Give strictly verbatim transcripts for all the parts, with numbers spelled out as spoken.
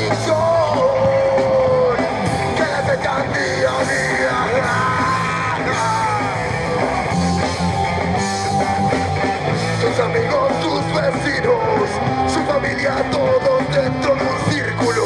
adicción que le afectan día a día. Sus amigos, sus vecinos, su familia, todos dentro de un círculo,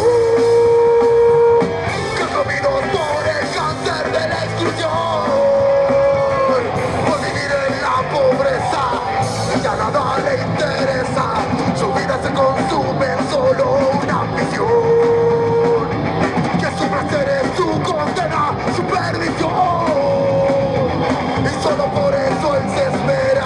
consumidos por el cáncer de la exclusión, por vivir en la pobreza, ya nada le interesa, su vida se consume en solo una ambición, que su placer es su condena, su perdición, y solo por eso él se espera.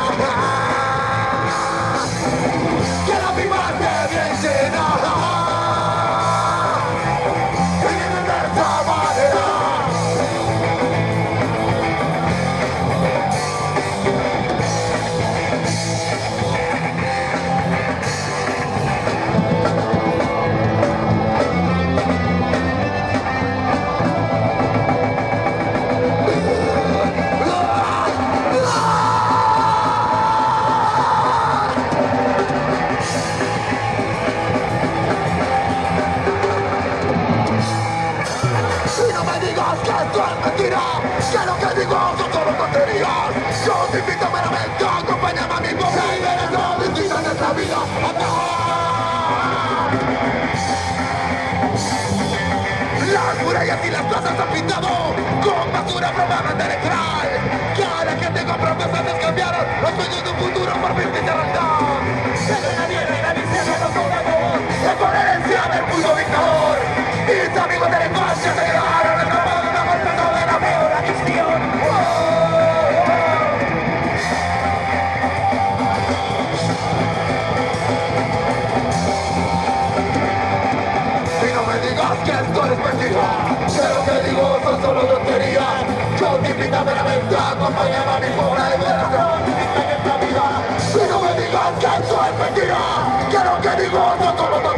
Que lo que digo son solo tonterías. Yo te invito meramente a acompañarme a mi pobre y verás lo distinta de esta vida. Las murallas y las plazas han pintado con basura probablemente electoral, que ahora que tengo promesas cambiaron los sueños de un futuro por fin de realidad. Pero la tierra y la miseria no son amor, es por herencia del puto dictador. Mis amigos de la infancia se quedaron atrapados en la muerte de la peor adicción. Y no me digas que esto es mentira, que lo que digo son solo tonterías. Yo te invito a meramente a acompañarme a mi pobre y verás lo distinta que esta vida. Y no me digas que esto es mentira, que lo que digo son solo tonterías.